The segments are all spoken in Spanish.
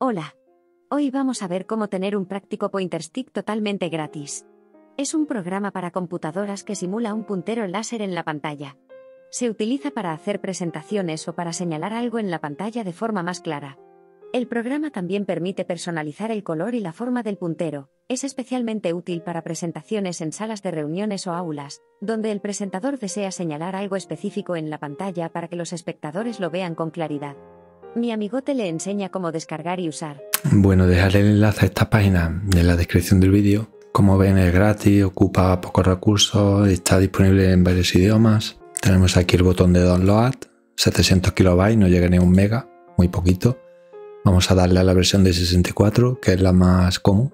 Hola. Hoy vamos a ver cómo tener un práctico pointer stick totalmente gratis. Es un programa para computadoras que simula un puntero láser en la pantalla. Se utiliza para hacer presentaciones o para señalar algo en la pantalla de forma más clara. El programa también permite personalizar el color y la forma del puntero. Es especialmente útil para presentaciones en salas de reuniones o aulas, donde el presentador desea señalar algo específico en la pantalla para que los espectadores lo vean con claridad. Mi amigote le enseña cómo descargar y usar. Bueno, dejaré el enlace a esta página en la descripción del vídeo. Como ven, es gratis, ocupa pocos recursos, está disponible en varios idiomas. Tenemos aquí el botón de download, 700 kilobytes, no llega ni a 1 mega, muy poquito. Vamos a darle a la versión de 64, que es la más común.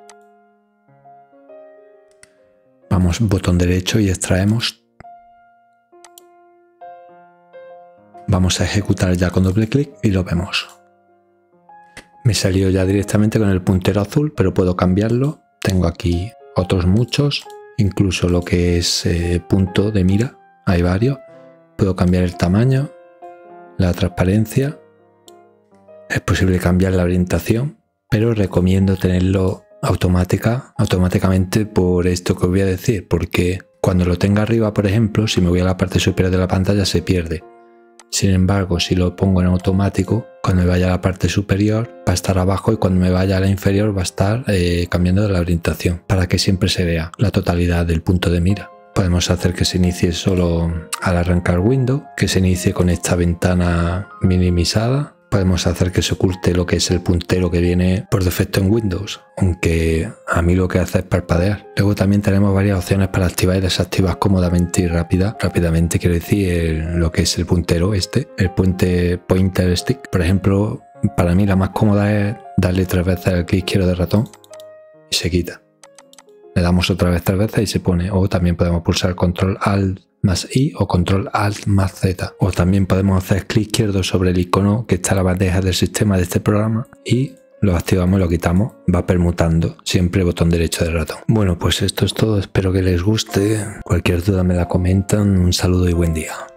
Vamos, botón derecho y extraemos. Vamos a ejecutar ya con doble clic y lo vemos. Me salió ya directamente con el puntero azul, pero puedo cambiarlo. Tengo aquí otros muchos, incluso lo que es punto de mira, hay varios. Puedo cambiar el tamaño, la transparencia. Es posible cambiar la orientación, pero recomiendo tenerlo automáticamente por esto que os voy a decir, porque cuando lo tenga arriba, por ejemplo, si me voy a la parte superior de la pantalla se pierde. Sin embargo, si lo pongo en automático, cuando me vaya a la parte superior va a estar abajo y cuando me vaya a la inferior va a estar cambiando de la orientación para que siempre se vea la totalidad del punto de mira. Podemos hacer que se inicie solo al arrancar Windows, que se inicie con esta ventana minimizada. Podemos hacer que se oculte lo que es el puntero que viene por defecto en Windows, aunque a mí lo que hace es parpadear. Luego también tenemos varias opciones para activar y desactivar cómodamente y rápidamente, quiero decir, lo que es el puntero el pointer stick. Por ejemplo, para mí la más cómoda es darle 3 veces al clic izquierdo del ratón y se quita. Le damos otra vez 3 veces y se pone, o también podemos pulsar control alt más I o control alt más Z, o también podemos hacer clic izquierdo sobre el icono que está en la bandeja del sistema de este programa y lo activamos y lo quitamos, va permutando siempre botón derecho del ratón. Bueno, pues esto es todo, espero que les guste, cualquier duda me la comentan, un saludo y buen día.